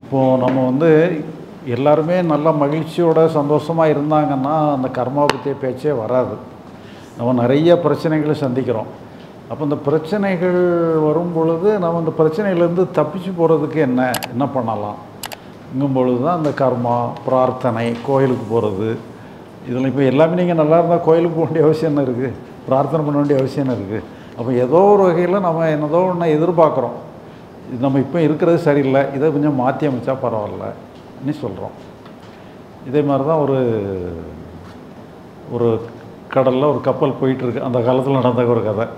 இப்போது நம்ம எல்லாருமே நல்ல மகிழ்ச்சியோட சந்தோஷமாக இருந்தாங்கன்னா அந்த கர்மாவை பற்றிய பேச்சே வராது. நம்ம நிறைய பிரச்சனைகளை சந்திக்கிறோம். அப்போ இந்த பிரச்சனைகள் வரும் பொழுது நம்ம இந்த பிரச்சனையிலேருந்து தப்பிச்சு போகிறதுக்கு என்ன பண்ணலாம்ங்கும் பொழுது தான் அந்த கர்மா, பிரார்த்தனை, கோயிலுக்கு போகிறது. இதில் இப்போ எல்லாமே நீங்கள் நல்லா இருந்தால் கோயிலுக்கு போக வேண்டிய அவசியம் என்ன இருக்குது? பிரார்த்தனை பண்ண வேண்டிய அவசியம் என்ன இருக்குது? அப்போ ஏதோ ஒரு வகையில் நம்ம என்னதோ ஒன்று எதிர்பார்க்குறோம். இது நம்ம இப்போ இருக்கிறது சரியில்லை, இதை கொஞ்சம் மாற்றி அமைச்சா பரவாயில்லன்னு சொல்கிறோம். இதே மாதிரி தான் ஒரு கடலில் ஒரு கப்பல் போயிட்டுருக்கு. அந்த காலத்தில் நடந்த ஒரு கதை.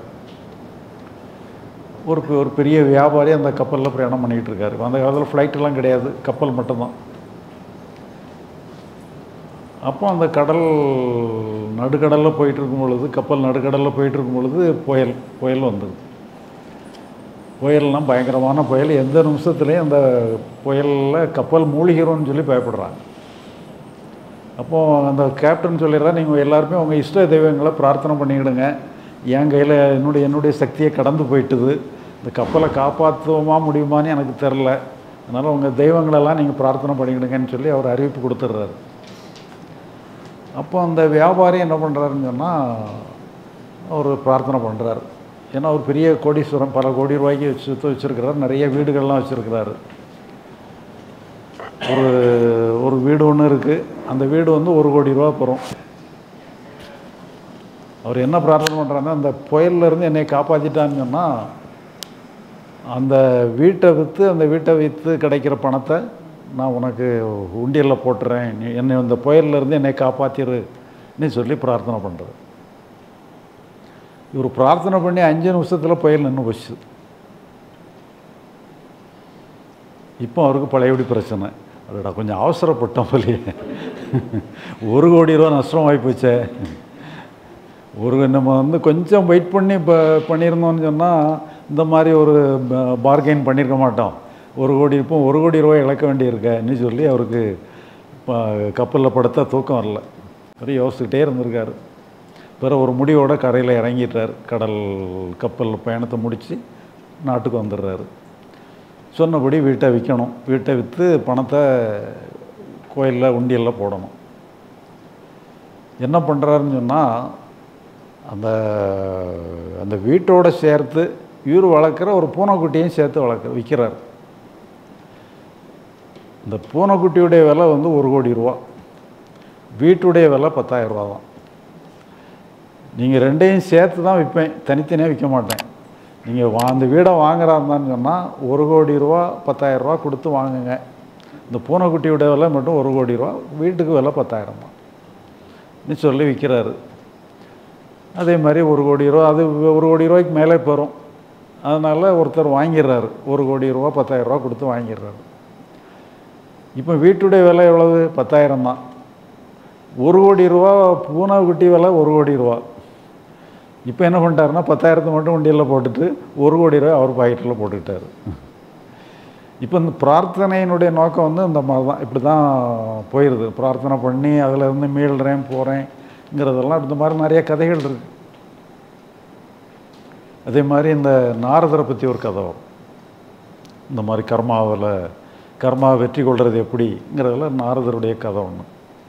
ஒரு பெரிய வியாபாரி அந்த கப்பலில் பிரயாணம் பண்ணிகிட்டு இருக்காரு. அந்த காலத்தில் ஃப்ளைட்டெல்லாம் கிடையாது, கப்பல் மட்டும்தான். அப்போ அந்த நடுக்கடலில் போயிட்டுருக்கும் பொழுது, கப்பல் நடுக்கடலில் போயிட்டுருக்கும் பொழுது புயல் வந்தது. புயல்லாம் பயங்கரமான புயல். எந்த நிமிஷத்துலேயும் அந்த புயலில் கப்பல் மூழ்கிரும்னு சொல்லி பயப்படுறாங்க. அப்போது அந்த கேப்டன் சொல்லிடுறா, நீங்கள் எல்லாருமே உங்கள் இஷ்ட தெய்வங்களை பிரார்த்தனை பண்ணிக்கிடுங்க. என் கையில் என்னுடைய சக்தியை கடந்து போயிட்டுது. இந்த கப்பலை காப்பாற்றுவோமா முடியுமான்னு எனக்கு தெரில. அதனால் உங்கள் தெய்வங்களெல்லாம் நீங்கள் பிரார்த்தனை பண்ணிக்கிடுங்கன்னு சொல்லி அவர் அறிவிப்பு கொடுத்துட்றாரு. அப்போ அந்த வியாபாரி என்ன பண்ணுறாருன்னு சொன்னால் அவர் பிரார்த்தனை பண்ணுறாரு. ஏன்னா அவர் பெரிய கோடீஸ்வரன், பல கோடி ரூபாய்க்கு வச்சுருக்கிறார், நிறைய வீடுகள்லாம் வச்சுருக்கிறாரு. ஒரு வீடு ஒன்று இருக்குது. அந்த வீடு 1 கோடி ரூபா போகிறோம். அவர் என்ன பிரார்த்தனை பண்ணுறாருன்னா, அந்த புயல்லேருந்து என்னை காப்பாற்றிட்டான்னு சொன்னால் அந்த வீட்டை விற்று கிடைக்கிற பணத்தை நான் உனக்கு உண்டியலில் போட்டுறேன், என்னை இந்த புயல்லேருந்து என்னை காப்பாற்றிருன்னு சொல்லி பிரார்த்தனை பண்ணுறது. இவர் பிரார்த்தனை பண்ணி 5 நிமிஷத்தில் புயல் நின்று போச்சு. இப்போ அவருக்கு பழையபடி பிரச்சனை. அதோட கொஞ்சம் அவசரப்பட்டோம் போலியே, 1 கோடி ரூபா நஷ்டமாகி போச்சே. நம்ம கொஞ்சம் வெயிட் பண்ணி பண்ணியிருந்தோம்னு சொன்னால் இந்த மாதிரி ஒரு பார்கெயின் பண்ணியிருக்க மாட்டோம். 1 கோடி ரூபாய் இழக்க வேண்டியிருக்கேன்னு சொல்லி அவருக்கு இப்போ கப்பலில் படுத்தா தூக்கம் வரல. அப்படி யோசிச்சுக்கிட்டே இருந்திருக்காரு. பிறகு ஒரு முடிவோட கரையில் இறங்கிட்டார். கப்பல் பயணத்தை முடித்து நாட்டுக்கு வந்துடுறாரு. சொன்னபடி வீட்டை விற்கணும். வீட்டை விற்று பணத்தை கோயிலில் உண்டியலில் போடணும். என்ன பண்ணுறாருன்னு சொன்னால் அந்த வீட்டோடு சேர்த்து இவர் வளர்க்குற ஒரு பூனைக்குட்டியும் சேர்த்து விற்கிறார். இந்த பூனைக்குட்டியுடைய விலை 1 கோடி ரூபா, வீட்டுடைய விலை 10,000 ரூபா தான். நீங்கள் ரெண்டையும் சேர்த்து தான் விற்பேன், தனித்தனியாக விற்க மாட்டேன். நீங்கள் அந்த வீடை வாங்குறாருந்தான்னு சொன்னால் 1 கோடி ரூபா 10,000 ரூபா கொடுத்து வாங்குங்க. இந்த பூனைக்குட்டியுடைய விலை மட்டும் 1 கோடி ரூபா, வீட்டுக்கு விலை 10,000 தான் சொல்லி விற்கிறாரு. அதே மாதிரி 1 கோடி ரூபா, அது 1 கோடி ரூபாய்க்கு மேலே போகிறோம். அதனால் ஒருத்தர் வாங்கிடுறாரு, 1 கோடி ரூபா 10,000 ரூபா கொடுத்து வாங்கிடுறாரு. இப்போ வீட்டுடைய விலை எவ்வளவு? 10,000 தான். 1 கோடி ரூபா பூனைக்குட்டி விலை 1 கோடி ரூபா. இப்போ என்ன பண்ணிட்டாருன்னா 10,000 மட்டும் உண்டியலில் போட்டுட்டு 1 கோடி ரூபா அவர் பாக்கெட்டில் போட்டுக்கிட்டார். இப்போ இந்த பிரார்த்தனையினுடைய நோக்கம் இந்த மாதிரி தான், இப்படி தான் போயிடுது. பிரார்த்தனை பண்ணி அதில் மீள்றேன் போகிறேங்கிறதெல்லாம் இந்த மாதிரி நிறைய கதைகள் இருக்குது. அதே மாதிரி இந்த நாரதரை பற்றி ஒரு கதை வரும். இந்த மாதிரி கர்மாவை வெற்றி கொள்வது எப்படிங்கிறதுல நாரதருடைய கதை ஒன்று.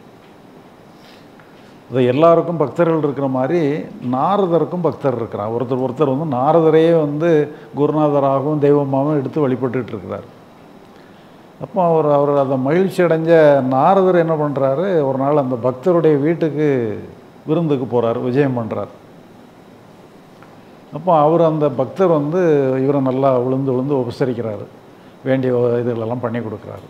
அது எல்லாருக்கும் பக்தர்கள் இருக்கிற மாதிரி நாரதருக்கும் பக்தர் இருக்கிறார். ஒருத்தர் நாரதரையே குருநாதராகவும் தெய்வமாகவும் எடுத்து வழிபட்டுட்டு இருக்கிறார். அப்போ அவர் அதை மகிழ்ச்சி அடைஞ்ச நாரதர் என்ன பண்ணுறாரு, ஒரு நாள் அந்த பக்தருடைய வீட்டுக்கு விருந்துக்கு போகிறார், விஜயம் பண்ணுறார். அப்போ அந்த பக்தர் இவரை நல்லா விழுந்து உபசரிக்கிறாரு, வேண்டிய இதுகளெல்லாம் பண்ணி கொடுக்குறாரு.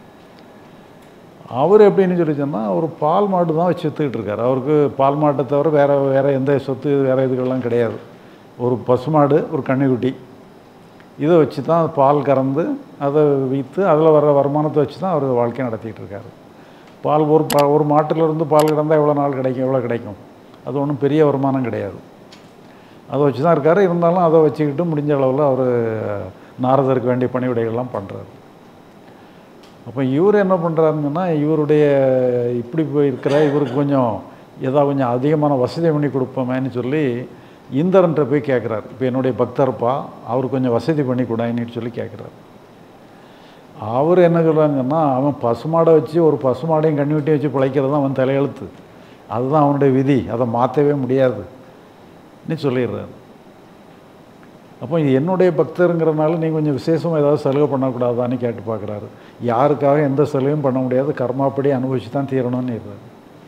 அவர் எப்படின்னு சொல்லி சொன்னால் அவர் பால் மாடு தான் வச்சு விற்றுக்கிட்டு இருக்கார். அவருக்கு பால் மாட்டை தவிர வேறு எந்த சொத்து வேறு இதுகள்லாம் கிடையாது. ஒரு பசுமாடு, ஒரு கன்றுக்குட்டி, இதை வச்சு தான் பால் கறந்து அதை விற்று அதில் வர வருமானத்தை வச்சு தான் அவர் வாழ்க்கை நடத்திக்கிட்டு இருக்கார். பால் ஒரு மாட்டிலிருந்து பால் கறந்தால் எவ்வளோ கிடைக்கும்? அது ஒன்றும் பெரிய வருமானம் கிடையாது. அதை வச்சு தான் இருக்கார். இருந்தாலும் அதை வச்சுக்கிட்டு முடிஞ்ச அளவில் அவர் நாரதருக்கு வேண்டிய பணிவிடைகள்லாம் பண்ணுறாரு. அப்போ இவர் என்ன பண்ணுறாருன்னு சொன்னால் இவருடைய இப்படி இவருக்கு கொஞ்சம் அதிகமான வசதி பண்ணி கொடுப்போமேன்னு சொல்லி இந்திரன்ட்ட போய் கேட்குறாரு. இப்போ என்னுடைய பக்தர்ப்பா, அவர் கொஞ்சம் வசதி பண்ணி கூடாதுன்னு சொல்லி கேட்குறாரு. அவர் என்ன சொல்கிறாங்கன்னா, அவன் பசுமாடை வச்சு ஒரு பசுமாடையும் கன்னியூட்டியும் வச்சு பிழைக்கிறது தான் அவன் தலையெழுத்து, அதுதான் அவனுடைய விதி, அதை மாற்றவே முடியாதுன்னு சொல்லிடுறாரு. அப்போ இது என்னுடைய பக்தருங்கிறனால நீங்கள் கொஞ்சம் விசேஷமாக ஏதாவது சலுகை பண்ணக்கூடாதான்னு கேட்டு பார்க்குறாரு. யாருக்காக எந்த சலுகையும் பண்ண முடியாது, கர்மாப்படி அனுபவிச்சு தான் தீரணும்னு இருறாரு.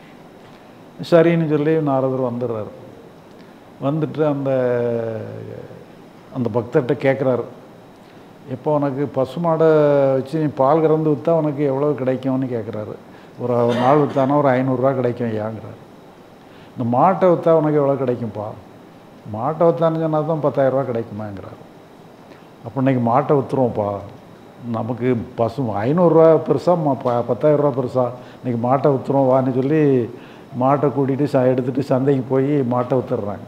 சரின்னு சொல்லி நாரதர் வந்துடுறாரு. வந்துட்டு அந்த அந்த பக்தர்கிட்ட கேட்குறாரு, எப்போ உனக்கு பசுமாடை வச்சு நீ பால் கறந்து விற்றா உனக்கு எவ்வளோ கிடைக்கும்னு கேட்குறாரு. ஒரு நாள் விற்றானா ஒரு 500 கிடைக்கும் ஐயாங்கிறாரு. இந்த மாட்டை விற்றா உனக்கு எவ்வளோ கிடைக்கும்ப்பா? மாட்டை விற்றான்னு சொன்னால் தான் 10,000 கிடைக்குமாங்கிறாரு. அப்போ இன்றைக்கி மாட்டை விற்றுருவோம்ப்பா, நமக்கு 500 பெருசா 10,000 பெருசா, இன்றைக்கி மாட்டை விற்றுருவோம் வான்னு சொல்லி மாட்டை கூட்டிகிட்டு எடுத்துகிட்டு சந்தைக்கு போய் மாட்டை விற்றுடுறாங்க.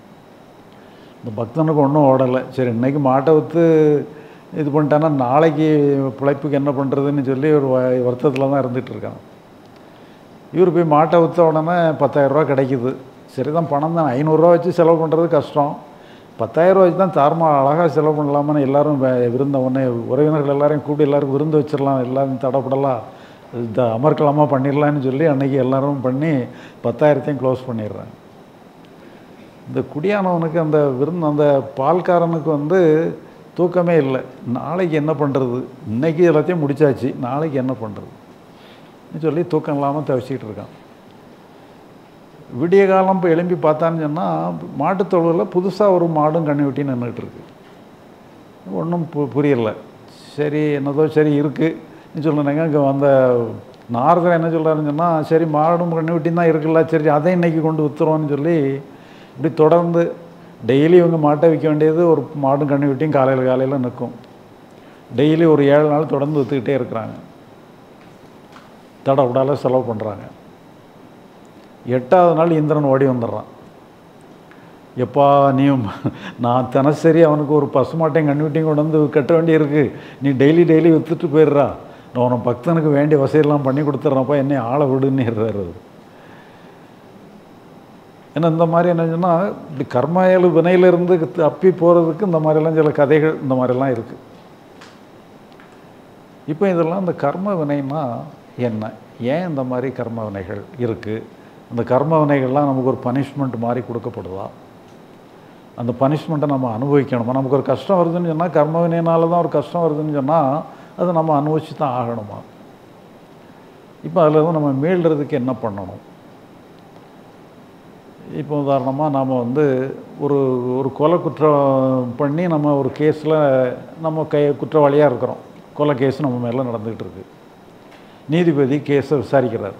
இந்த பக்தனுக்கு ஒன்றும் ஓடலை. சரி, இன்றைக்கி மாட்டை விற்று இது பண்ணிட்டானா நாளைக்கு பிழைப்புக்கு என்ன பண்ணுறதுன்னு சொல்லி ஒரு வருத்தத்தில் தான் இருந்துகிட்டு இருக்காங்க. இவர் போய் மாட்டை விற்ற உடனே 10,000 கிடைக்குது. சரி தான், பணம் தான், 500 வச்சு செலவு பண்ணுறது கஷ்டம், 10,000 வச்சு தான் தாரமாக அழகாக செலவு பண்ணலாமான்னு எல்லோரும் விருந்தவொடனே உறவினர்கள் எல்லாரையும் கூப்பிட்டு எல்லாருக்கும் விருந்து வச்சிடலாம், எல்லோரும் தடப்படலாம், அமர்க்கலமாக பண்ணிடலான்னு சொல்லி அன்றைக்கி எல்லோரும் பண்ணி 10,000 க்ளோஸ் பண்ணிடுறாங்க. இந்த குடியானவனுக்கு அந்த அந்த பால்காரனுக்கு தூக்கமே இல்லை. நாளைக்கு என்ன பண்ணுறது, இன்றைக்கி எல்லாத்தையும் முடித்தாச்சு, நாளைக்கு என்ன பண்ணுறதுன்னு சொல்லி தூக்கம் இல்லாமல் தவிச்சிக்கிட்டு இருக்கான். விடிய காலம் இப்போ எழும்பி பார்த்தான்னு சொன்னால் மாட்டுத்தொழுவில் புதுசாக ஒரு மாடும் கன்னியூட்டி நின்றுட்டு இருக்கு. ஒன்றும் புரியலை. சரி, என்னதோ சரி இருக்குன்னு சொல்லுனாங்க. இங்கே வந்த நாரதர் என்ன சொல்கிறாருன்னு சொன்னால், சரி மாடும் கன்னியூட்டியும் தான் இருக்குல்ல, சரி அதை இன்றைக்கி கொண்டு விற்றுருவோன்னு சொல்லி இப்படி தொடர்ந்து டெய்லி இவங்க மாட்டை விற்க வேண்டியது ஒரு மாடும் கன்னியூட்டியும் காலையில் நிற்கும். டெய்லி ஒரு 7 நாள் தொடர்ந்து விற்றுக்கிட்டே இருக்கிறாங்க, தடவுடால செலவு பண்ணுறாங்க. 8வது நாள் இந்திரன் ஓடி வந்துடுறான். எப்பா நீ, நான் தினசரி அவனுக்கு ஒரு பசுமாட்டையும் கன்னியூட்டியும் கொண்டு வந்து கட்ட வேண்டியிருக்கு, நீ டெய்லி விற்றுட்டு போயிடுறா, நான் உன பக்தனுக்கு வேண்டிய வசதியெல்லாம் பண்ணி கொடுத்துட்றேன்ப்பா, என்னை ஆளை விடுன்னுறாரு. ஏன்னா இந்த மாதிரி என்ன சொன்னால், இப்படி கர்மாயலு வினையிலிருந்து தப்பி போகிறதுக்கு இந்த மாதிரிலாம் சில கதைகள் இந்த மாதிரிலாம் இருக்குது. இப்போ இதெல்லாம் இந்த கர்ம வினைன்னா என்ன, ஏன் இந்த மாதிரி கர்ம வினைகள் இருக்குது, அந்த கர்ம வினைகள்லாம் நமக்கு ஒரு பனிஷ்மெண்ட் மாதிரி கொடுக்கப்படுதா, அந்த பனிஷ்மெண்ட்டை நம்ம அனுபவிக்கணுமா, நமக்கு ஒரு கஷ்டம் வருதுன்னு சொன்னால் கர்ம வினையினால தான் ஒரு கஷ்டம் வருதுன்னு சொன்னால் அதை நம்ம அனுபவிச்சு தான் ஆகணுமா? இப்போ அதில் நம்ம மீள்றதுக்கு என்ன பண்ணணும்? இப்போ உதாரணமாக நாம் ஒரு ஒரு கொலை குற்றம் பண்ணி நம்ம ஒரு கேஸில் நம்ம குற்றவாளியாக இருக்கிறோம், கொலை கேஸ் நம்ம மேலே நடந்துக்கிட்டு இருக்கு, நீதிபதி கேஸை விசாரிக்கிறார்.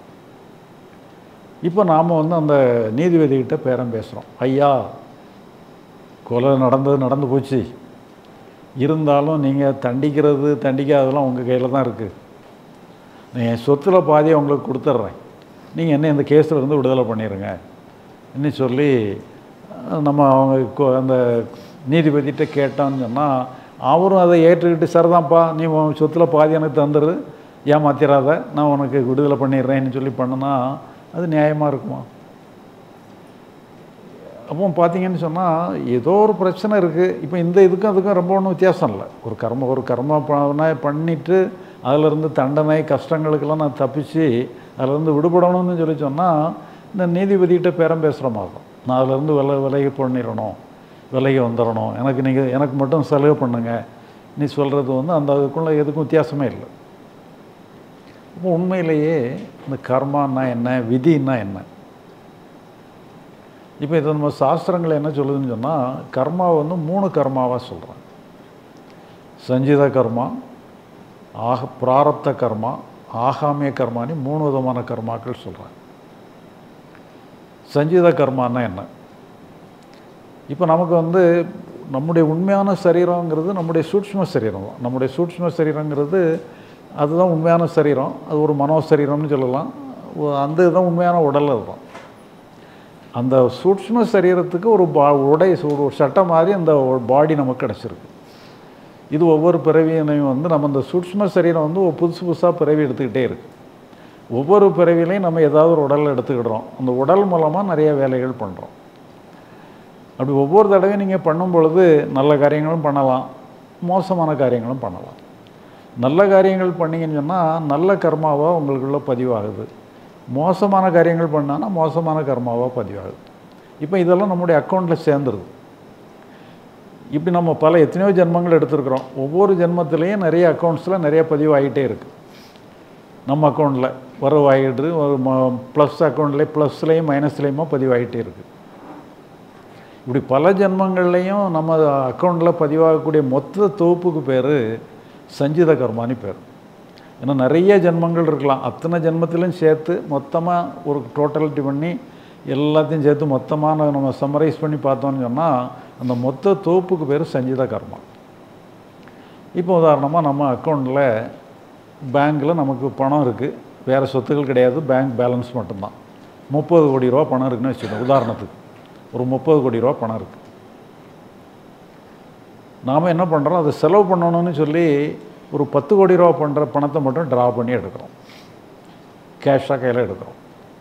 இப்போ நாம் அந்த நீதிபதிக்கிட்ட பேரம் பேசுகிறோம், ஐயா கொலை நடந்து போச்சு, இருந்தாலும் நீங்கள் தண்டிக்காததெல்லாம் உங்கள் கையில் தான் இருக்குது, என் சொத்தில் பாதியை உங்களுக்கு கொடுத்துட்றேன், நீங்கள் என்ன இந்த கேஸில் இருந்து விடுதலை பண்ணிடுங்க இன்னும் சொல்லி நம்ம அந்த நீதிபதிகிட்ட கேட்டோன்னு சொன்னால் அவரும் அதை ஏற்றுக்கிட்டு, சரிதான்ப்பா நீ சொத்தில் பாதி எனக்கு தந்துடு, ஏமாத்திராத, நான் உனக்கு விடுதலை பண்ணிடுறேன்னு சொல்லி பண்ணுனா அது நியாயமாக இருக்குமா? அப்போ பார்த்தீங்கன்னு சொன்னால் ஏதோ ஒரு பிரச்சனை இருக்குது. இப்போ இந்த இதுக்கும் அதுக்கும் ரொம்ப ஒன்றும் வித்தியாசம் இல்லை. ஒரு கர்ம பண்ணிவிட்டு அதிலிருந்து தண்டனை கஷ்டங்களுக்கெல்லாம் நான் தப்பிச்சு அதிலேருந்து விடுபடணும்னு சொல்லி சொன்னால் இந்த நீதிபதிகிட்ட பேரம் பேசுகிற மாதிரி, நான் அதிலேருந்து விலகி பண்ணிடணும், விலகி வந்துடணும், எனக்கு மட்டும் சலுகை பண்ணுங்க நீ சொல்கிறது அந்த அதுக்குள்ள எதுக்கும் வித்தியாசமே இல்லை. இப்போ உண்மையிலேயே இந்த கர்மான்னா என்ன, விதின்னா என்ன? இப்போ இதை நம்ம சாஸ்திரங்கள் என்ன சொல்லுதுன்னு சொன்னால், கர்மாவை 3 கர்மாவாக சொல்கிறேன். சஞ்சித கர்மா, பிராரப்த கர்மா, ஆகாமிய கர்மானி 3 விதமான கர்மாக்கள் சொல்கிறேன். சஞ்சித கர்மான்னா என்ன? இப்போ நமக்கு நம்முடைய உண்மையான சரீரங்கிறது நம்முடைய சூட்ச்ம சரீரம் தான். நம்முடைய சூட்ச்ம சரீரங்கிறது அதுதான் உண்மையான சரீரம், அது ஒரு மனோசரீரம்னு சொல்லலாம், அந்த இதுதான் உண்மையான உடல். அதுதான் அந்த சூட்ச்ம சரீரத்துக்கு ஒரு ஒரு சட்டை மாதிரி அந்த பாடி நமக்கு கிடச்சிருக்கு. இது ஒவ்வொரு பிறவியினையும் நம்ம இந்த சூட்ச்ம சரீரம் புதுசாக பிறவி எடுத்துக்கிட்டே இருக்குது. ஒவ்வொரு பிறவிலையும் நம்ம ஏதாவது ஒரு உடல் எடுத்துக்கிடுறோம், அந்த உடல் மூலமாக நிறைய வேலைகள் பண்ணுறோம். அப்படி ஒவ்வொரு தடவையும் நீங்கள் பண்ணும் பொழுது நல்ல காரியங்களும் பண்ணலாம், மோசமான காரியங்களும் பண்ணலாம். நல்ல காரியங்கள் பண்ணிங்கன்னு சொன்னால் நல்ல கர்மாவாக உங்களுக்குள்ள பதிவாகுது. மோசமான காரியங்கள் பண்ணான்னா மோசமான கர்மாவாக பதிவாகுது. இப்போ இதெல்லாம் நம்முடைய அக்கௌண்ட்டில் சேர்ந்துருது. இப்படி நம்ம எத்தனையோ ஜென்மங்கள் எடுத்துருக்குறோம். ஒவ்வொரு ஜென்மத்திலையும் நிறைய அக்கௌண்ட்ஸில் நிறைய பதிவாகிட்டே இருக்குது. நம்ம அக்கௌண்ட்டில் வரவாகிட்டு ஒரு ப்ளஸ் அக்கௌண்ட்லேயே ப்ளஸ்லேயும் மைனஸ்லேயுமா பதிவாகிட்டே இருக்குது. இப்படி பல ஜென்மங்கள்லேயும் நம்ம அக்கௌண்ட்டில் பதிவாகக்கூடிய மொத்த தொகுப்புக்கு பேர் சஞ்சித கர்மானி பேர். ஏன்னா நிறைய ஜென்மங்கள் இருக்கலாம். அத்தனை ஜென்மத்திலையும் சேர்த்து மொத்தமாக ஒரு டோட்டலிட்டி பண்ணி எல்லாத்தையும் சேர்த்து மொத்தமாக நம்ம சம்மரைஸ் பண்ணி பார்த்தோன்னு சொன்னால் அந்த மொத்த தொகுப்புக்கு பேர் சஞ்சித கர்மா. இப்போ உதாரணமாக நம்ம அக்கௌண்ட்டில் பேங்க்கில் நமக்கு பணம் இருக்குது, வேறு சொத்துக்கள் கிடையாது, பேங்க் பேலன்ஸ் மட்டும்தான். 30 கோடி ரூபா பணம் இருக்குதுன்னு வச்சுக்கோங்க. உதாரணத்துக்கு ஒரு 30 கோடி ரூபா பணம் இருக்குது. நாம் என்ன பண்ணுறோம், அதை செலவு பண்ணணும்னு சொல்லி ஒரு 10 கோடி ரூபா பண்ணுற பணத்தை மட்டும் ட்ரா பண்ணி எடுக்கிறோம், கேஷாக கையில் எடுக்கிறோம்.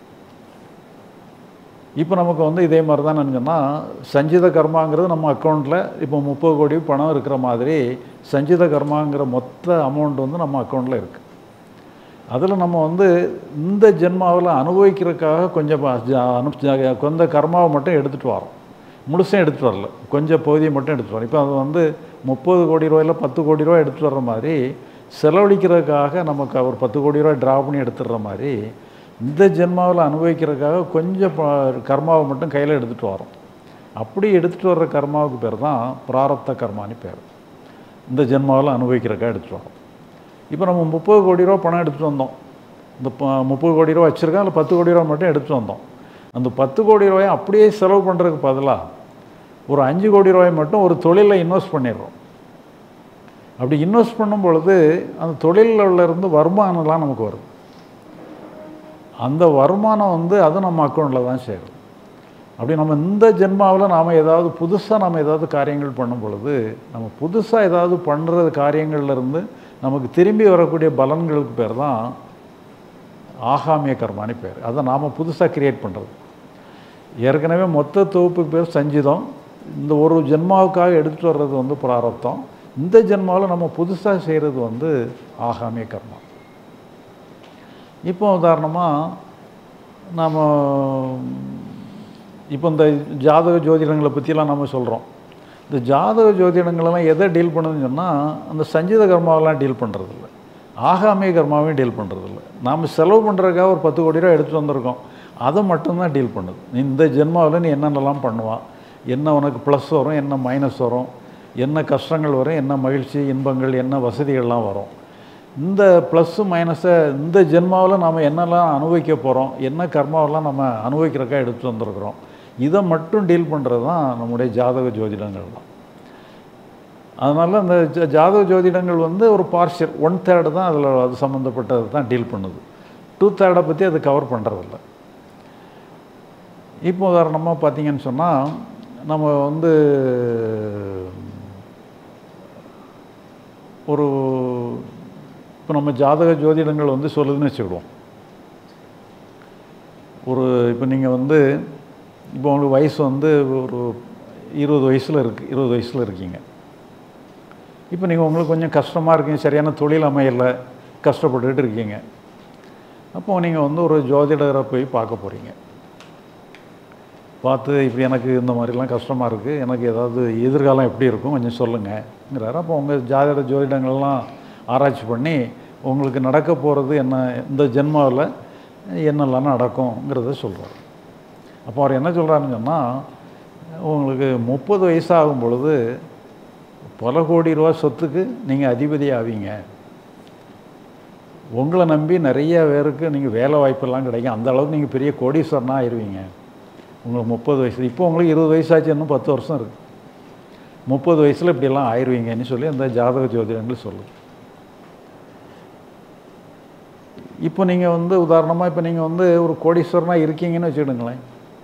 இப்போ நமக்கு இதே மாதிரி தான் நினச்சோன்னா சஞ்சித கர்மாங்கிறது நம்ம அக்கௌண்ட்டில் இப்போ 30 கோடி பணம் இருக்கிற மாதிரி சஞ்சித கர்மாங்கிற மொத்த அமௌண்ட் நம்ம அக்கௌண்ட்டில் இருக்குது. அதில் நம்ம இந்த ஜென்மாவில் அனுபவிக்கிறதுக்காக கொஞ்சம் கர்மாவை மட்டும் எடுத்துகிட்டு வரோம். முழுசும் எடுத்துகிட்டு வரல, கொஞ்சம் பகுதியை மட்டும் எடுத்துகிட்டு வரோம். இப்போ அது 30 கோடி ரூபாயில் 10 கோடி ரூபா எடுத்துகிட்டு வர்ற மாதிரி செலவழிக்கிறதுக்காக நமக்கு ஒரு 10 கோடி ரூபா ட்ரா பண்ணி எடுத்துடுற மாதிரி இந்த ஜென்மாவில் அனுபவிக்கிறதுக்காக கொஞ்சம் கர்மாவை மட்டும் கையில் எடுத்துகிட்டு வரோம். அப்படி எடுத்துகிட்டு வர்ற கர்மாவுக்கு பேர் தான் பிராரப்த கர்மானி பேர். இந்த ஜென்மாவில் அனுபவிக்கிறதுக்காக எடுத்துகிட்டு வரோம். இப்போ நம்ம 30 கோடி ரூபா பணம் எடுத்துகிட்டு வந்தோம். இந்த 30 கோடி ரூபா வச்சுருக்கோம், அதில் 10 கோடி ரூபா மட்டும் எடுத்துகிட்டு வந்தோம். அந்த 10 கோடி ரூபாயை அப்படியே செலவு பண்ணுறதுக்கு பதிலாக ஒரு 5 கோடி ரூபாயை மட்டும் ஒரு தொழிலில் இன்வெஸ்ட் பண்ணிடுறோம். அப்படி இன்வெஸ்ட் பண்ணும் பொழுது அந்த தொழிலில் இருந்து வருமானம்லாம் நமக்கு வருது. அந்த வருமானம் அது நம்ம அக்கௌண்ட்டில் தான் சேரும். அப்படி நம்ம இந்த ஜென்மாவில் நாம் ஏதாவது புதுசாக நம்ம ஏதாவது காரியங்கள் பண்ணும் பொழுது நம்ம புதுசாக ஏதாவது பண்ணுற காரியங்கள்லேருந்து நமக்கு திரும்பி வரக்கூடிய பலன்களுக்கு பேர் தான் ஆகாமிய கர்மானி பேர். அதை நாம் புதுசாக கிரியேட் பண்ணுறது. ஏற்கனவே மொத்த தொகுப்புக்கு பேர் சஞ்சிதம். இந்த ஒரு ஜென்மாவுக்காக எடுத்துகிட்டு வர்றது பிராரப்தம். இந்த ஜென்மாவில் நம்ம புதுசாக செய்கிறது ஆகாமிய கர்மா. இப்போ உதாரணமாக நாம் இப்போ இந்த ஜாதக ஜோதிடங்களை பற்றிலாம் நம்ம சொல்கிறோம். இந்த ஜாதக ஜோதிடங்களெல்லாம் எதை டீல் பண்ணுதுன்னு சொன்னால் அந்த சஞ்சித கர்மாவெல்லாம் டீல் பண்ணுறதில்ல, ஆகாமிய கர்மாவையும் டீல் பண்ணுறதில்ல. நாம் செலவு பண்ணுறதுக்காக ஒரு 10 கோடி ரூபா எடுத்துகிட்டு வந்திருக்கோம், அதை மட்டும்தான் டீல் பண்ணுது. இந்த ஜென்மாவில் நீ என்னென்னலாம் பண்ணுவான், என்ன உனக்கு ப்ளஸ் வரும், என்ன மைனஸ் வரும், என்ன கஷ்டங்கள் வரும், என்ன மகிழ்ச்சி இன்பங்கள், என்ன வசதிகள்லாம் வரும். இந்த ப்ளஸ்ஸு மைனஸை இந்த ஜென்மாவில் நாம் என்னெல்லாம் அனுபவிக்க போகிறோம், என்ன கர்மாவெல்லாம் நம்ம அனுபவிக்கிறக்காக எடுத்துகிட்டு வந்திருக்கிறோம், இதை மட்டும் டீல் பண்ணுறது தான் நம்முடைய ஜாதக ஜோதிடங்கள் தான். அதனால் அந்த ஜாதக ஜோதிடங்கள் ஒரு பார்ஷியல் 1/3 தான் அதில் அது சம்மந்தப்பட்டது தான் டீல் பண்ணுது. 2/3 பற்றி அது கவர் பண்ணுறதில்ல. இப்போ உதாரணமாக பார்த்தீங்கன்னு சொன்னால் நம்ம ஒரு இப்போ நம்ம ஜாதக ஜோதிடங்கள் சொல்லுதுன்னு வச்சுக்கிடுவோம். ஒரு இப்போ நீங்கள் இப்போ உங்களுக்கு வயசு ஒரு 20 வயசில் இருக்குது, 20 வயசில் இருக்கீங்க. இப்போ நீங்கள் உங்களுக்கு கொஞ்சம் கஷ்டமாக இருக்கீங்க, சரியான தொழில் அமையலை, கஷ்டப்பட்டுக்கிட்டு இருக்கீங்க. அப்போது நீங்கள் ஒரு ஜோதிடரை போய் பார்க்க போகிறீங்க. பார்த்து இப்படி எனக்கு இந்த மாதிரிலாம் கஷ்டமாக இருக்குது, எனக்கு ஏதாவது எதிர்காலம் எப்படி இருக்கும் கொஞ்சம் சொல்லுங்கங்கிறாரு. அப்போ உங்கள் ஜோதிடங்கள்லாம் ஆராய்ச்சி பண்ணி உங்களுக்கு நடக்க போகிறது என்ன, இந்த ஜென்மாவில் என்னெல்லாம் நடக்குங்கிறத சொல்கிறார். அப்போ அவர் என்ன சொல்கிறாருன்னு சொன்னால் உங்களுக்கு 30 வயசாகும் பொழுது பல கோடி ரூபா சொத்துக்கு நீங்கள் அதிபதி ஆவீங்க, உங்களை நம்பி நிறைய பேருக்கு நீங்கள் வேலை வாய்ப்பெல்லாம் கிடைக்கும், அந்த அளவுக்கு நீங்கள் பெரிய கோடீஸ்வரனாக ஆயிடுவீங்க உங்களுக்கு 30 வயசு. இப்போ உங்களுக்கு 20 வயசாச்சு, இன்னும் 10 வருஷம் இருக்குது, 30 வயசில் இப்படியெல்லாம் ஆயிடுவீங்கன்னு சொல்லி அந்த ஜாதக ஜோதிடங்கள் சொல்லுது. இப்போ நீங்கள் உதாரணமாக இப்போ நீங்கள் ஒரு கோடீஸ்வரனாக இருக்கீங்கன்னு வச்சுக்கிடுங்களேன்.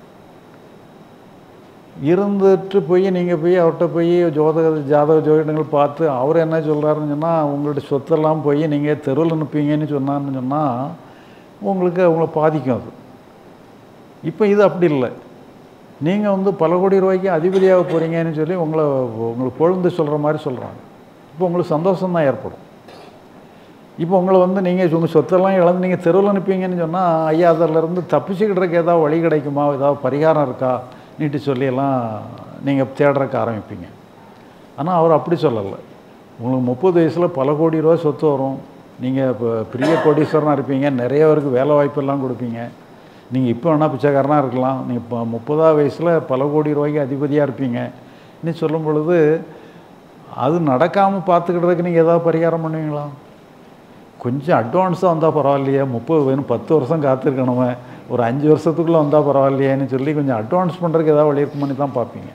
இருந்துட்டு போய் நீங்கள் போய் அவர்கிட்ட போய் ஜாதக ஜோதிடங்கள் பார்த்து அவர் என்ன சொல்கிறாருன்னு சொன்னால் உங்கள்ட்ட சொத்தெல்லாம் போய் நீங்கள் தெருவில் அனுப்புவீங்கன்னு சொன்னான்னு சொன்னால் உங்களுக்கு அவங்கள பாதிக்கும் அது. இப்போ இது அப்படி இல்லை, நீங்கள் பல கோடி ரூபாய்க்கு அதிபதியாக போகிறீங்கன்னு சொல்லி உங்களுக்கு பொழுது சொல்கிற மாதிரி சொல்கிறாங்க. இப்போ உங்களுக்கு சந்தோஷம்தான் ஏற்படும். இப்போ உங்களை வந்து நீங்கள் உங்கள் சொத்தெல்லாம் இழந்து நீங்கள் தெருவில் அனுப்பீங்கன்னு சொன்னால் ஐயா அதிலேருந்து தப்பிச்சுக்கிட்டுறதுக்கு ஏதாவது வழி கிடைக்குமா, ஏதாவது பரிகாரம் இருக்கா நீட்டு சொல்லியெல்லாம் நீங்கள் தேடுறதுக்கு ஆரம்பிப்பீங்க. ஆனால் அவர் அப்படி சொல்லலை. உங்களுக்கு 30 வயசில் பல கோடி ரூபா சொத்து வரும், நீங்கள் இப்போ பெரிய கோடீஸ்வரனாக இருப்பீங்க, நிறைய பேருக்கு வேலை வாய்ப்பெல்லாம் கொடுப்பீங்க, நீங்கள் இப்போ வேணால் பிச்சைக்காரனாக இருக்கலாம், நீங்கள் இப்போ 30ஆவது வயசில் பல கோடி ரூபாய்க்கு அதிபதியாக இருப்பீங்க இன்னும் சொல்லும் பொழுது அது நடக்காமல் பார்த்துக்கிட்டதுக்கு நீங்கள் ஏதாவது பரிகாரம் பண்ணுவீங்களா? கொஞ்சம் அட்வான்ஸாக வந்தால் பரவாயில்லையே, 10 வருஷம் காத்திருக்கணுமே, ஒரு 5 வருஷத்துக்குள்ளே வந்தால் பரவாயில்லையேன்னு சொல்லி கொஞ்சம் அட்வான்ஸ் பண்ணுறதுக்கு ஏதாவது வழி இருக்குமான்னு தான் பார்ப்பீங்க.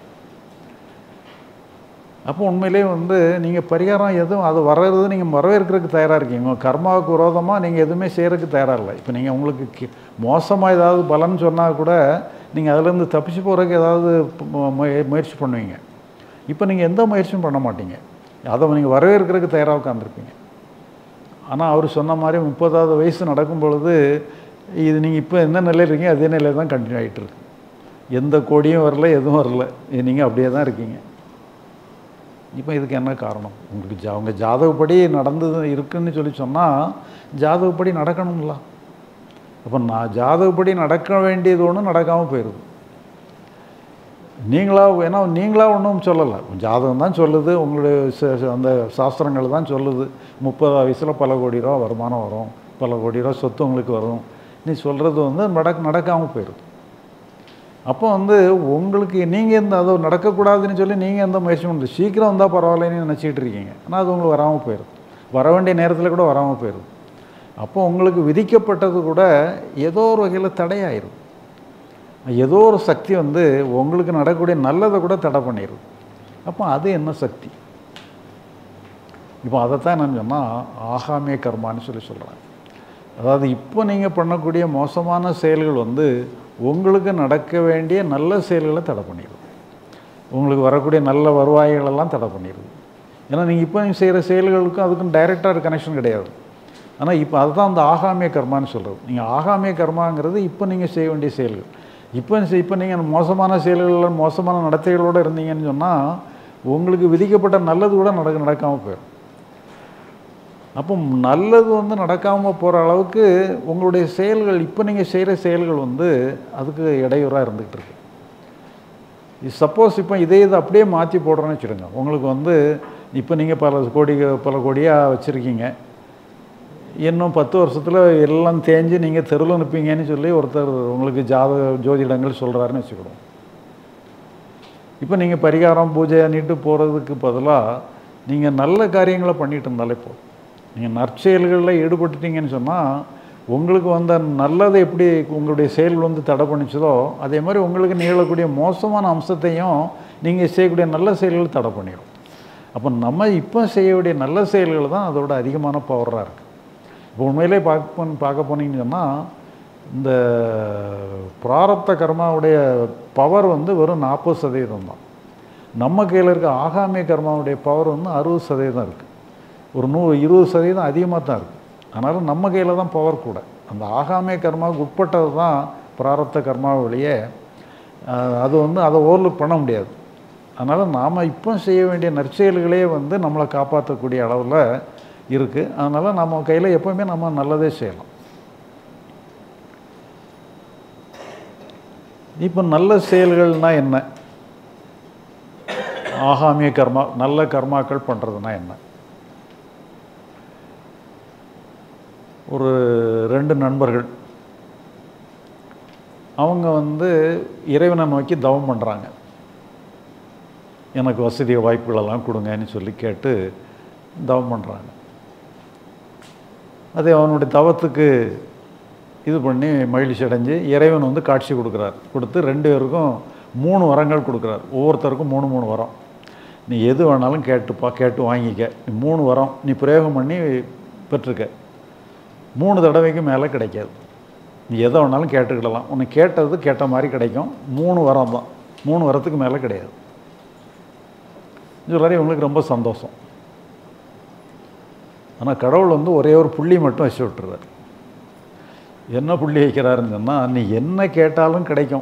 அப்போ உண்மையிலே வந்து நீங்கள் பரிகாரம் எதுவும் அது வர்றது நீங்கள் வரவேற்கிறதுக்கு தயாராக இருக்கீங்க. உங்கள் கர்மாவுக்கு விரோதமாக நீங்கள் எதுவுமே செய்கிறதுக்கு தயாராக இல்லை. இப்போ நீங்கள் உங்களுக்கு மோசமாக ஏதாவது பலன் சொன்னால் கூட நீங்கள் அதிலேருந்து தப்பிச்சு போகிறதுக்கு ஏதாவது முயற்சி பண்ணுவீங்க. இப்போ நீங்கள் எந்த முயற்சியும் பண்ண மாட்டீங்க, அதை நீங்கள் வரவேற்கிறதுக்கு தயாராக உட்காந்துருப்பீங்க. ஆனால் அவர் சொன்ன மாதிரி 30ஆவது வயசு நடக்கும் பொழுது இது நீங்கள் இப்போ எந்த நிலையில் இருக்கீங்க அதே நிலையில் தான் கண்டினியூ ஆகிட்டு இருக்கு. எந்த கோடியும் வரல, எதுவும் வரல, நீங்கள் அப்படியே தான் இருக்கீங்க. இப்போ இதுக்கு என்ன காரணம்? உங்களுக்கு அவங்க ஜாதகப்படி நடந்தது இருக்குதுன்னு சொல்லி சொன்னால் ஜாதகப்படி நடக்கணுங்களா? அப்போ நான் ஜாதகப்படி நடக்க வேண்டியது ஒன்றும் நடக்காமல் போயிடுது. நீங்களாக ஒன்றும் சொல்லலை, ஜாதகம் தான் சொல்லுது, உங்களுடைய அந்த சாஸ்திரங்கள் தான் சொல்லுது 30ஆவது வயசில் பல கோடி ரூபா வருமானம் வரும், பல கோடி ரூபா சொத்து உங்களுக்கு வரும், நீ சொல்கிறது வந்து நடக்காமல் போயிடுது. அப்போ வந்து உங்களுக்கு நீங்கள் அதை நடக்கக்கூடாதுன்னு சொல்லி நீங்கள் எந்த முயற்சி பண்ணுறது, சீக்கிரம் வந்தால் பரவாயில்லன்னு நினச்சிக்கிட்டு இருக்கீங்க. ஆனால் அது உங்களுக்கு வராமல் போயிடுது, வர வேண்டிய நேரத்தில் கூட வராமல் போயிடுது. அப்போ உங்களுக்கு விதிக்கப்பட்டது கூட ஏதோ ஒரு வகையில் தடையாயிடும். ஏதோ ஒரு சக்தி வந்து உங்களுக்கு நடக்கக்கூடிய நல்லதை கூட தடை பண்ணிடுது. அப்போ அது என்ன சக்தி? இப்போ அதைத்தான் என்னன்னு சொன்னால் ஆகாமிய கர்மான்னு சொல்லி சொல்கிறாங்க. அதாவது இப்போ நீங்கள் பண்ணக்கூடிய மோசமான செயல்கள் வந்து உங்களுக்கு நடக்க வேண்டிய நல்ல செயல்களை தடை பண்ணிடுது, உங்களுக்கு வரக்கூடிய நல்ல வருவாய்களெல்லாம் தடை பண்ணிடுது. ஏன்னா நீங்கள் இப்போ நீங்கள் செய்கிற செயல்களுக்கும் அதுக்கும் டைரெக்டாக கனெக்ஷன் கிடையாது. ஆனால் இப்போ அதுதான் அந்த ஆகாமிய கர்மான்னு சொல்கிறது. நீங்கள் ஆகாமிய கர்மாங்கிறது இப்போ நீங்கள் செய்ய வேண்டிய செயல்கள். இப்போ நீங்கள் மோசமான செயல்களில் மோசமான நடத்தைகளோடு இருந்தீங்கன்னு சொன்னால் உங்களுக்கு விதிக்கப்பட்ட நல்லது கூட நடக்காமல் போயிடும். அப்போ நல்லது வந்து நடக்காமல் போகிற அளவுக்கு உங்களுடைய செயல்கள் இப்போ நீங்கள் செய்கிற செயல்கள் வந்து அதுக்கு இடையூறாக இருந்துக்கிட்டு இருக்கு. சப்போஸ் இப்போ இதை அப்படியே மாற்றி போடுறோன்னு வச்சுடுங்க, உங்களுக்கு வந்து இப்போ நீங்கள் பல கோடியாக வச்சுருக்கீங்க, இன்னும் 10 வருஷத்தில் எல்லாம் தேஞ்சு நீங்கள் தெருவில் அனுப்பீங்கன்னு சொல்லி ஒருத்தர் உங்களுக்கு ஜோதிடங்கள் சொல்கிறாருன்னு வச்சுக்கிடுவோம். இப்போ நீங்கள் பரிகாரம் பூஜை அன்னிட்டு போகிறதுக்கு பதிலாக நீங்கள் நல்ல காரியங்களை பண்ணிட்டு இருந்தாலே போதும். நீங்கள் நற்செயல்களில் ஈடுபட்டுட்டீங்கன்னு சொன்னால் உங்களுக்கு வந்த நல்லதை எப்படி உங்களுடைய செயல் வந்து தடை பண்ணிச்சதோ அதே மாதிரி உங்களுக்கு நிகழக்கூடிய மோசமான அம்சத்தையும் நீங்கள் செய்யக்கூடிய நல்ல செயல்கள் தடை பண்ணிடும். அப்போ நம்ம இப்போ செய்யக்கூடிய நல்ல செயல்கள் தான் அதோட அதிகமான பவராக இருக்குது. இப்போ உண்மையிலே பார்க்க போனீங்கன்னு சொன்னால் இந்த பிராரப்த கர்மாவுடைய பவர் வந்து வெறும் 40% தான். நம்ம கையில் இருக்க ஆகாமிய கர்மாவுடைய பவர் வந்து 60% இருக்குது. ஒரு 20% அதிகமாக தான் இருக்குது. அதனால் நம்ம கையில் தான் பவர் கூட. அந்த ஆகாமிய கர்மாவுக்கு உட்பட்டது தான் பிராரப்த கர்மாவிலேயே, அது வந்து அதை ஓவர்லுக் பண்ண முடியாது. அதனால் நாம் இப்போ செய்ய வேண்டிய நற்செயல்களே வந்து நம்மளை காப்பாற்றக்கூடிய அளவில் இருக்குது. அதனால் நம்ம கையில் எப்போவுமே நம்ம நல்லதே செய்யலாம். இப்போ நல்ல செயல்கள்னால் என்ன, ஆகாமிய கர்மா நல்ல கர்மாக்கள் பண்ணுறதுனா என்ன? ஒரு 2 நண்பர்கள் அவங்க வந்து இறைவனை நோக்கி தவம் பண்ணுறாங்க. எனக்கு வசதி வாய்ப்புகளெல்லாம் கொடுங்கன்னு சொல்லி கேட்டு தவம் பண்ணுறாங்க. அதே அவனுடைய தவத்துக்கு இது பண்ணி மகிழ்ச்சி அடைஞ்சு இறைவன் வந்து காட்சி கொடுத்து 2 பேருக்கும் 3 வரங்கள் கொடுக்குறார். ஒவ்வொருத்தருக்கும் 3 வரம். நீ எது வேணாலும் கேட்டு வாங்கிக்க, நீ 3 வரம் நீ பிரயோகம் பண்ணி பெற்றுக்க, 3 தடவைக்கு மேலே கிடைக்காது, நீ எதை வேணாலும் கேட்டுக்கிடலாம், உனக்கு கேட்ட மாதிரி கிடைக்கும், 3 வரம் தான், 3 வரத்துக்கு மேலே கிடையாது சொல்கிறாரு. இவங்களுக்கு ரொம்ப சந்தோஷம். ஆனால் கடவுள் வந்து ஒரே ஒரு புள்ளி மட்டும் வச்சு விட்டுறார். என்ன புள்ளி வைக்கிறாருன்னு சொன்னால், நீ என்ன கேட்டாலும் கிடைக்கும்,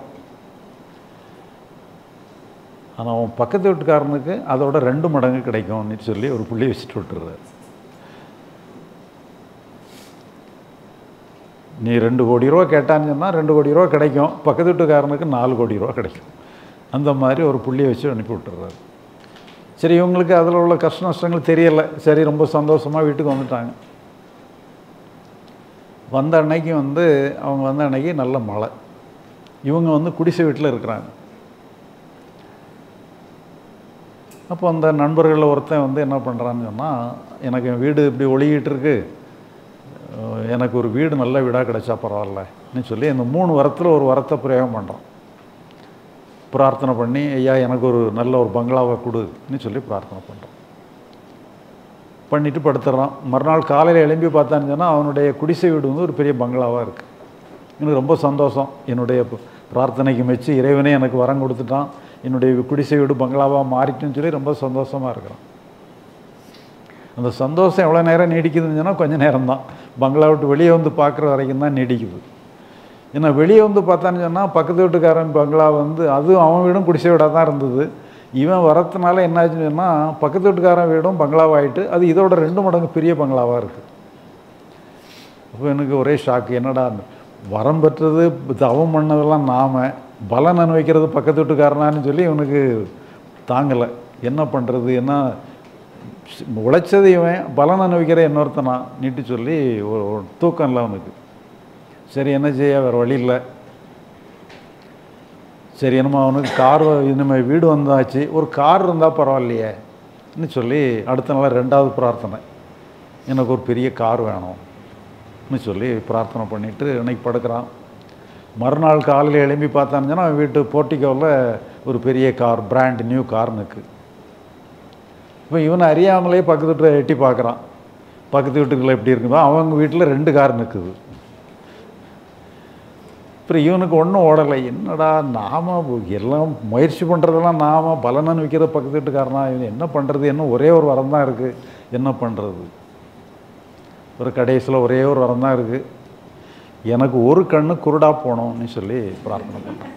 ஆனால் அவன் பக்கத்து வீட்டுக்காரனுக்கு அதோட 2 மடங்கு கிடைக்கும்னு சொல்லி ஒரு புள்ளி வச்சுட்டு விட்டுறாரு. நீ 2 கோடி ரூபா கேட்டான்னு சொன்னால் 2 கோடி ரூபா கிடைக்கும், பக்கத்து வீட்டுக்காரனுக்கு 4 கோடி ரூபா கிடைக்கும். அந்த மாதிரி ஒரு புள்ளியை வச்சு அனுப்பி விட்டுறாரு. சரி, இவங்களுக்கு அதில் உள்ள கஷ்ட நஷ்டங்கள் தெரியலை. சரி, ரொம்ப சந்தோஷமாக வீட்டுக்கு வந்துட்டாங்க. வந்த அன்னைக்கு அவங்க வந்த அன்னைக்கு நல்ல மழை. இவங்க குடிசை வீட்டில் இருக்கிறாங்க. அப்போ அந்த நண்பர்களில் ஒருத்தன் என்ன பண்ணுறான்னு சொன்னால், எனக்கு என் வீடு இப்படி ஒழுகிட்டு இருக்கு, எனக்கு ஒரு வீடு நல்ல வீடாக கிடைச்சா பரவாயில்லன்னு சொல்லி இந்த 3 வரத்தில் ஒரு வரத்தை பிரயோகம் பண்ணுறான். பிரார்த்தனை பண்ணி, ஐயா எனக்கு ஒரு நல்ல ஒரு பங்களாவை கொடுன்னு சொல்லி பிரார்த்தனை பண்ணுறான். பண்ணிவிட்டு படுத்துடுறான். மறுநாள் காலையில் எழும்பி பார்த்தான்னு சொன்னால் அவனுடைய குடிசை வீடு ஒரு பெரிய பங்களாவாக இருக்குது. எனக்கு ரொம்ப சந்தோஷம். என்னுடைய பிரார்த்தனைக்கு மெச்சு இறைவனே எனக்கு வரம் கொடுத்துட்டான், என்னுடைய குடிசை வீடு பங்களாவாக மாறிட்டுன்னு சொல்லி ரொம்ப சந்தோஷமாக இருக்கிறான். அந்த சந்தோஷம் எவ்வளோ நேரம் நீடிக்குதுன்னு சொன்னால் கொஞ்சம் நேரம்தான். பங்களா விட்டு வெளியே பார்க்குற வரைக்கும் தான் நீடிக்குது. ஏன்னா வெளியே பார்த்தான்னு சொன்னால் பக்கத்து வீட்டுக்காரன் பங்களா அதுவும் அவன் வீடும் குடிசை வீடாக தான் இருந்தது. இவன் வரத்துனால என்னாச்சுன்னு சொன்னால் பக்கத்து வீட்டுக்காரன் வீடும் பங்களாவாகிட்டு அது இதோட 2 மடங்கு பெரிய பங்களாவாக இருக்குது. அப்போ எனக்கு ஒரே ஷாக்கு. என்னடா, வரம் பெற்றது தவம் பண்ணதெல்லாம் நாம், பலன் அனுபவிக்கிறது பக்கத்து வீட்டுக்காரனான்னு சொல்லி இவனுக்கு தாங்கலை. என்ன பண்ணுறது, என்ன உழைச்சது இவன், பலன் அனுபவிக்கிற இன்னொருத்தனா நீட்டு சொல்லி ஒரு தூக்கம் இல்லை அவனுக்கு. சரி, என்ன செய்ய, வேறு வழி இல்லை. சரி, என்னமோ அவனுக்கு கார், இனிமேல் வீடு வந்தாச்சு, ஒரு கார் இருந்தால் பரவாயில்லையேன்னு சொல்லி அடுத்த நாள் 2வது பிரார்த்தனை, எனக்கு ஒரு பெரிய கார் வேணும்னு சொல்லி பிரார்த்தனை பண்ணிவிட்டு அன்னைக்கு படுக்கிறான். மறுநாள் காலையில் எழும்பி பார்த்தானுங்கன்னா அவன் வீட்டு போர்ட்டிக்கோவில் ஒரு பெரிய கார், பிராண்ட் நியூ கார் நிற்குது. இப்போ இவனை அறியாமலே பக்கத்து வீட்டில் எட்டி பார்க்குறான், பக்கத்து வீட்டுக்குள்ள எப்படி இருக்குதோ அவங்க வீட்டில் 2 கார் நிற்குது. அப்புறம் இவனுக்கு ஒன்றும் ஓடலை. என்னடா, நாம் எல்லாம் முயற்சி பண்ணுறதெல்லாம் நாம், பலன் அனுபவிக்கிறது பக்கத்து வீட்டுக்காரனா, இவன் என்ன பண்ணுறது, என்ன ஒரே ஒரு வரம் தான் இருக்குது, என்ன பண்ணுறது. ஒரு கடைசியில் ஒரே ஒரு வரம் தான் இருக்குது, எனக்கு ஒரு கண்ணு குருடா போகணும்னு சொல்லி பிரார்த்தனை பண்ணான்.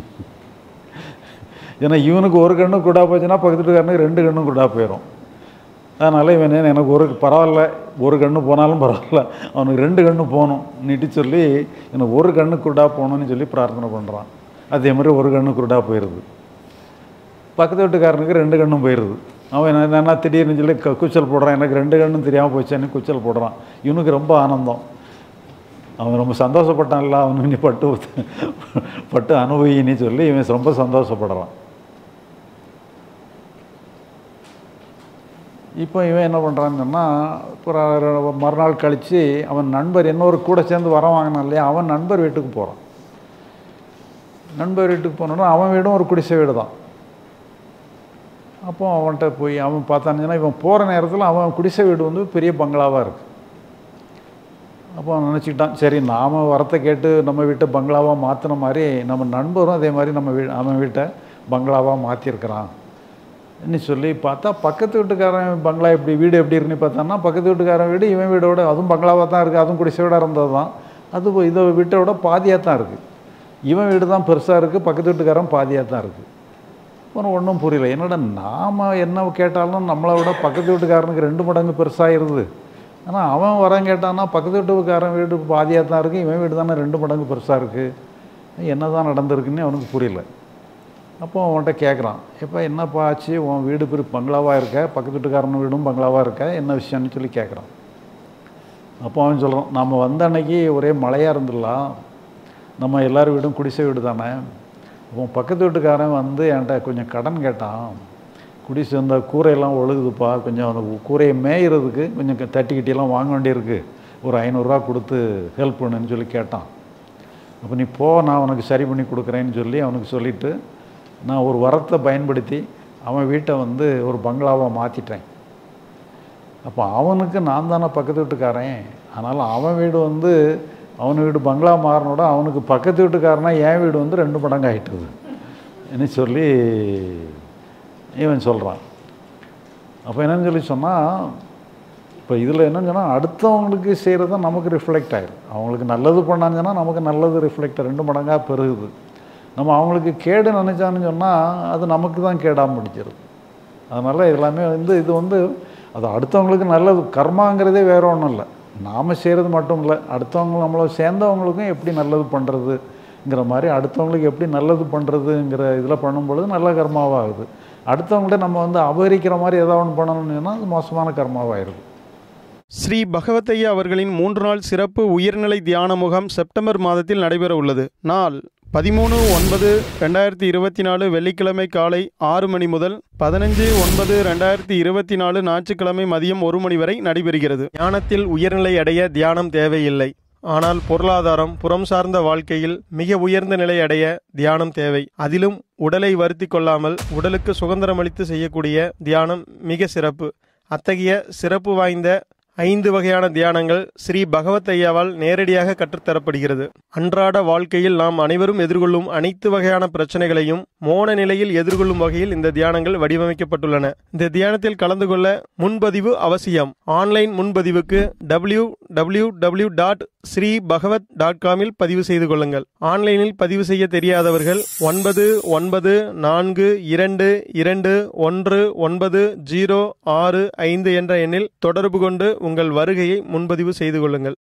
ஏன்னா இவனுக்கு ஒரு கண்ணு குருடா போச்சுன்னா பக்கத்து வீட்டுக்காரனுக்கு 2 கண்ணும் குருடா போயிடும். அதனால் இவன் எனக்கு பரவாயில்ல, ஒரு கண்ணு போனாலும் பரவாயில்ல, அவனுக்கு 2 கண்ணு போகணும் நீட்டு சொல்லி எனக்கு ஒரு கண்ணு குருடா போகணுன்னு சொல்லி பிரார்த்தனை பண்ணுறான். அதே மாதிரி ஒரு கண்ணு குருடா போயிடுது. பக்கத்து வீட்டுக்காரனுக்கு 2 கண்ணும் போயிடுது. அவன் என்னென்னா திடீர்னு சொல்லி கூச்சல் போடுறான், எனக்கு 2 கண்ணும் தெரியாமல் போச்சேன்னு கூச்சல் போடுறான். இவனுக்கு ரொம்ப ஆனந்தம். அவன் ரொம்ப சந்தோஷப்பட்டான்ல, அவனுக்கு நீ பட்டு அனுபவின்னு சொல்லி இவன் ரொம்ப சந்தோஷப்படுறான். இப்போ இவன் என்ன பண்ணுறான்னு சொன்னால், மறுநாள் கழித்து அவன் நண்பர் இன்னொரு கூட சேர்ந்து வர வாங்கினான் இல்லையா, அவன் நண்பர் வீட்டுக்கு போகிறான். நண்பர் வீட்டுக்கு போனோன்னா அவன் வீடும் ஒரு குடிசை வீடு தான். அப்போ அவன்கிட்ட போய் அவன் பார்த்தானுங்கன்னா இவன் போகிற நேரத்தில் அவன் குடிசை வீடு பெரிய பங்களாவாக இருக்குது. அப்போ அவன் நினச்சிக்கிட்டான், சரி நாம் வரத்தை கேட்டு நம்ம வீட்டை பங்களாவாக மாற்றின மாதிரி நம்ம நண்பரும் அதே மாதிரி அவன் வீட்டை பங்களாவாக மாற்றிருக்கிறான் என்ன சொல்லி பார்த்தா, பக்கத்து வீட்டுக்காரன் பங்களா வீடு எப்படி இருக்குன்னு பார்த்தான்னா பக்கத்து வீட்டுக்காரன் வீடு இவன் வீடோட அதுவும் பங்களாவாக தான் இருக்குது, அதுவும் குடிசை வீடாக இருந்தது தான், அது இதை வீட்டோட பாதியாக தான் இருக்குது. இவன் வீடு தான் பெருசாக இருக்குது, பக்கத்து வீட்டுக்காரன் பாதியாக தான் இருக்குது. ஒன்றும் புரியல. என்னடா, நாம் என்ன கேட்டாலும் நம்மளை விட பக்கத்து வீட்டுக்காரனுக்கு 2 மடங்கு பெருசாகிடுது. ஆனால் அவன் வரம் கேட்டான்னா பக்கத்து வீட்டுக்காரன் வீடு பாதியாக தான் இருக்குது, இவன் வீடு தானே 2 மடங்கு பெருசாக இருக்குது. என்ன தான் நடந்திருக்குன்னு அவனுக்கு புரியல. அப்போ அவன்கிட்ட கேட்குறான், எப்போ என்னப்பா ஆச்சு, உன் வீடு பங்களாவாக இருக்க, பக்கத்து வீட்டுக்காரன் வீடும் பங்களாவாக இருக்க, என்ன விஷயம்னு சொல்லி கேட்குறான். அப்போ அவன் சொல்கிறான், நம்ம வந்த அன்னைக்கு ஒரே மழையாக இருந்துடலாம், நம்ம எல்லார் வீடும் குடிசை வீடு தானே. அப்போ பக்கத்து வீட்டுக்காரன் என்கிட்ட கொஞ்சம் கடன் கேட்டான், குடிசை இந்த கூரையெல்லாம் ஒழுகுதுப்பா, கொஞ்சம் அந்த கூரையை மேயிறதுக்கு கொஞ்சம் தட்டிக்கிட்டியெல்லாம் வாங்க வேண்டியிருக்கு, ஒரு 500 ரூபா கொடுத்து ஹெல்ப் பண்ணுன்னு சொல்லி கேட்டான். அப்போ நீ போ, நான் உனக்கு சரி பண்ணி கொடுக்குறேன்னு சொல்லி அவனுக்கு சொல்லிவிட்டு நான் ஒரு வரத்தை பயன்படுத்தி அவன் வீட்டை ஒரு பங்களாவாக மாற்றிட்டேன். அப்போ அவனுக்கு நான் தானே பக்கத்து வீட்டுக்காரன், அதனால் அவன் வீடு அவன் வீடு பங்களா மாறினோட அவனுக்கு பக்கத்து வீட்டுக்காரனா என் வீடு 2 மடங்கு ஆகிட்டுது என்ன சொல்லி இவன் சொல்கிறான். அப்போ என்னன்னு சொல்லி சொன்னால், இப்போ இதில் என்னன்னு சொன்னால் அடுத்தவங்களுக்கு செய்கிறது நமக்கு ரிஃப்ளெக்ட் ஆகிடும். அவங்களுக்கு நல்லது பண்ணான்னு சொன்னால் நமக்கு நல்லது ரிஃப்ளெக்ட் 2 மடங்காக பெருகுது. நம்ம அவங்களுக்கு கேடு நினச்சான்னு சொன்னால் அது நமக்கு தான் கேடாக முடிச்சிருது. அதனால் எல்லாமே இது அது அடுத்தவங்களுக்கு நல்லது, கர்மாங்கிறதே வேறு ஒன்றும் இல்லை. நாம் செய்கிறது மட்டும் இல்லை, அடுத்தவங்க நம்மளை சேர்ந்தவங்களுக்கும் எப்படி நல்லது பண்ணுறதுங்கிற மாதிரி, அடுத்தவங்களுக்கு எப்படி நல்லது பண்ணுறதுங்கிற இதில் பண்ணும்பொழுது நல்ல கர்மாவாக ஆகுது. அடுத்தவங்கள்ட்ட நம்ம வந்து அபகரிக்கிற மாதிரி ஏதாவது ஒன்று பண்ணணும்னா அது மோசமான கர்மாவாகிருது. ஸ்ரீ பகவத்தையா அவர்களின் 3 நாள் சிறப்பு உயர்நிலை தியான முகாம் செப்டம்பர் மாதத்தில் நடைபெற உள்ளது. நாள் 13/9/2024 வெள்ளிக்கிழமை காலை 6 மணி முதல் 15/9/2024 ஞாயிற்றுக்கிழமை மதியம் 1 மணி வரை நடைபெறுகிறது. தியானத்தில் உயர்நிலை அடைய தியானம் தேவையில்லை. ஆனால் பொருளாதாரம், புறம் சார்ந்த வாழ்க்கையில் மிக உயர்ந்த நிலை அடைய தியானம் தேவை. அதிலும் உடலை வருத்தி கொள்ளாமல் உடலுக்கு சுதந்திரமளித்து செய்யக்கூடிய தியானம் மிக சிறப்பு. அத்தகைய சிறப்பு வாய்ந்த 5 வகையான தியானங்கள் ஸ்ரீ பகவத்தையாவால் நேரடியாக கற்றுத்தரப்படுகிறது. அன்றாட வாழ்க்கையில் நாம் அனைவரும் எதிர்கொள்ளும் அனைத்து வகையான பிரச்சனைகளையும் மோன நிலையில் எதிர்கொள்ளும் வகையில் இந்த தியானங்கள் வடிவமைக்கப்பட்டுள்ளன. இந்த தியானத்தில் கலந்து கொள்ள முன்பதிவு அவசியம். ஆன்லைன் முன்பதிவுக்கு www.sribhagavat.com பதிவு செய்து கொள்ளுங்கள். ஆன்லைனில் பதிவு செய்ய தெரியாதவர்கள் 9942211906 என்ற எண்ணில் தொடர்பு கொண்டு உங்கள் வருகையை முன்பதிவு செய்து கொள்ளுங்கள்.